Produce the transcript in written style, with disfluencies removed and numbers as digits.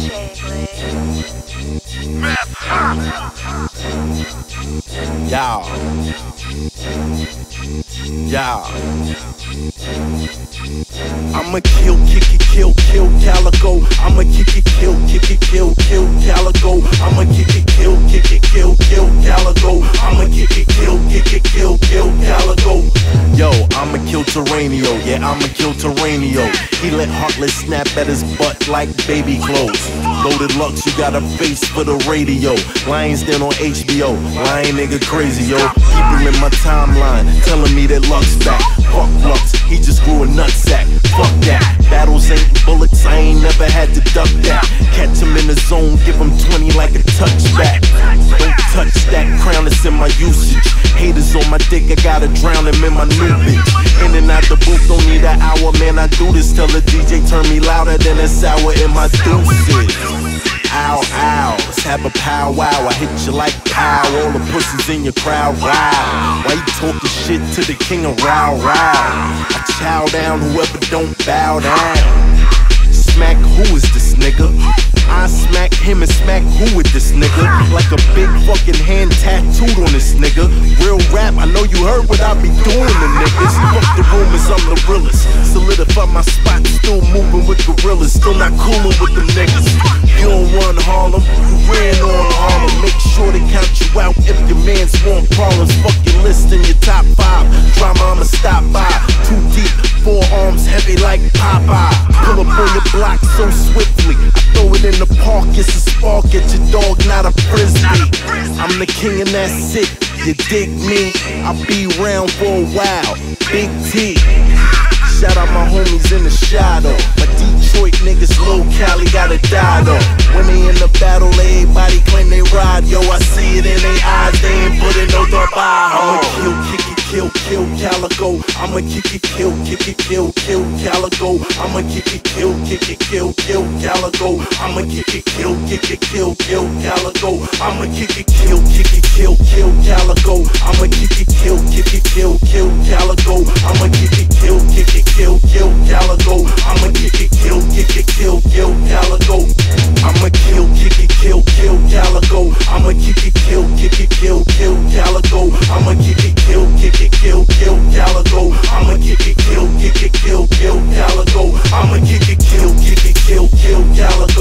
I'ma kill, kick it, kill Calicoe. I'ma kick it, kill Calicoe. I'ma kick it, kill Calicoe. I'ma kick it, kill Calicoe. Yo, I'ma kill Terranio, yeah, I'ma kill Terranio. He let Heartless snap at his butt like baby clothes. Loaded Lux, you got a face for the radio. Lions Den on HBO, lying nigga crazy, yo. People in my timeline telling me that Lux back. Fuck Lux, he just grew a nutsack. Fuck that, battles ain't bullets, I ain't never had to duck that. Catch him in the zone, give him 20 like a touchback. Don't touch that crown, that's in my usage. Haters on my dick, I gotta drown him in my new bitch. In and out the booth, don't need an hour, man, I do this. Tell the DJ turn me louder than a sour in my deuces. Ow, ow, let's have a powwow. I hit you like pow, all the pussies in your crowd, wow. Why you talking shit to the king of row, row? I chow down whoever don't bow down. Smack, who is this nigga? I smack him and smack who with this nigga? Like a big fucking hand tattooed on this nigga. Real rap, I know you heard what I be doing to niggas. Fuck the rumors, I'm the realest. Solidify my spot, still moving with gorillas. Still not coolin' with them niggas. You don't run Harlem, you ran on Harlem. Make sure they count you out if your mans want problems. Fuck your list in your top 5. Drama, I'ma stop by. Too deep, 4 arms heavy like Popeye. Pull up on your block so swiftly, I throw it in the park, it's a spark at your dog, not a frisbee. I'm the king and that's it, you dig me? I'll be around for a while, Big T. Shout out my homies in the shadow. My Detroit niggas, Lil Cali gotta die though. When they in the battle, everybody claim they ride. Yo, I see it in their eyes, they ain't put it no dark eye. I'ma kill, kick it, kill Calicoe. I'ma kick it, kill Calicoe. I'ma kick it, kill Calicoe. I'ma kick it, kill Calicoe. I'ma kick it, kill Calicoe. I'ma kick it, kill Calicoe. I'ma kick it, kill Calicoe. I'ma kick it, kill Calicoe. I'ma kill, kick it, kill Calicoe. I'ma kick it, kill Calicoe. I'ma kick it, kill Calicoe. I'ma kick it, kill Calicoe. I'ma kick it, kill Calicoe.